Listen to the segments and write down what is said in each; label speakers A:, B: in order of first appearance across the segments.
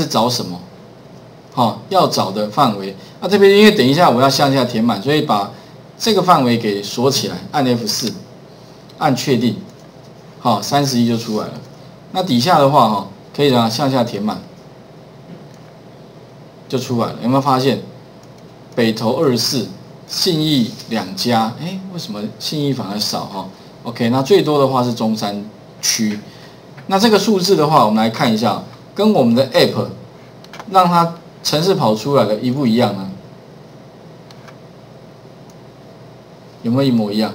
A: 是找什么？好，要找的范围。那这边因为等一下我要向下填满，所以把这个范围给锁起来，按 F4，按确定，好，31就出来了。那底下的话哈，可以让它向下填满，就出来了。有没有发现？北投24，信义2家，哎，为什么信义反而少哈 ？OK， 那最多的话是中山区。那这个数字的话，我们来看一下，跟我们的 App 让它程式跑出来的一不一样呢？有没有一模一样？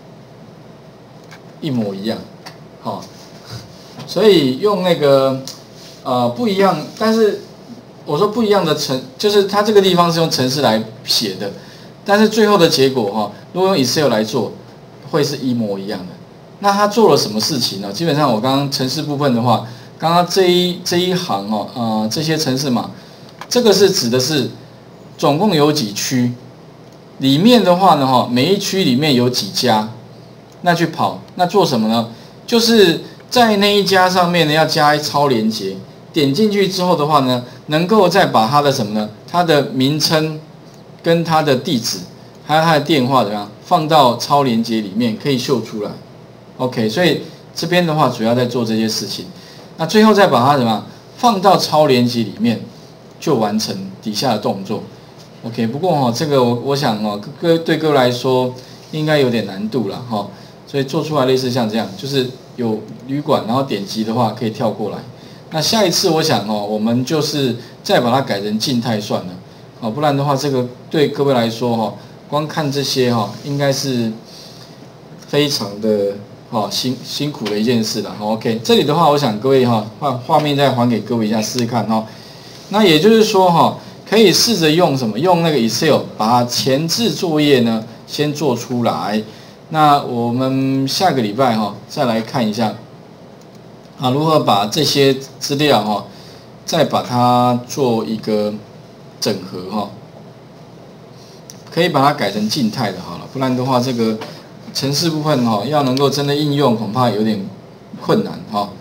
A: 一模一样，好，所以用那个不一样，但是我说不一样的就是它这个地方是用程式来写的，但是最后的结果哈，如果用 Excel 来做，会是一模一样的。那它做了什么事情呢？基本上我刚刚程式部分的话，刚刚这一行哦，这些程式码，这个是指的是总共有几区，里面的话呢每一区里面有几家，那去跑，那做什么呢？就是在那一家上面呢要加超连结，点进去之后的话呢，能够再把它的什么呢？它的名称跟它的地址，还有它的电话怎么样放到超连结里面，可以秀出来。OK， 所以这边的话主要在做这些事情，那最后再把它什么放到超连结里面，就完成底下的动作。OK， 不过这个我想对各位来说应该有点难度了所以做出来类似像这样，就是有旅馆，然后点击的话可以跳过来。那下一次我想我们就是再把它改成静态算了不然的话这个对各位来说光看这些应该是非常的辛苦的一件事了。OK， 这里的话，我想各位画面再还给各位一下试试看那也就是说可以试着用什么？用那个 Excel 把它前置作业呢先做出来。那我们下个礼拜再来看一下如何把这些资料再把它做一个整合可以把它改成静态的好了，不然的话这个程式部分要能够真的应用，恐怕有点困难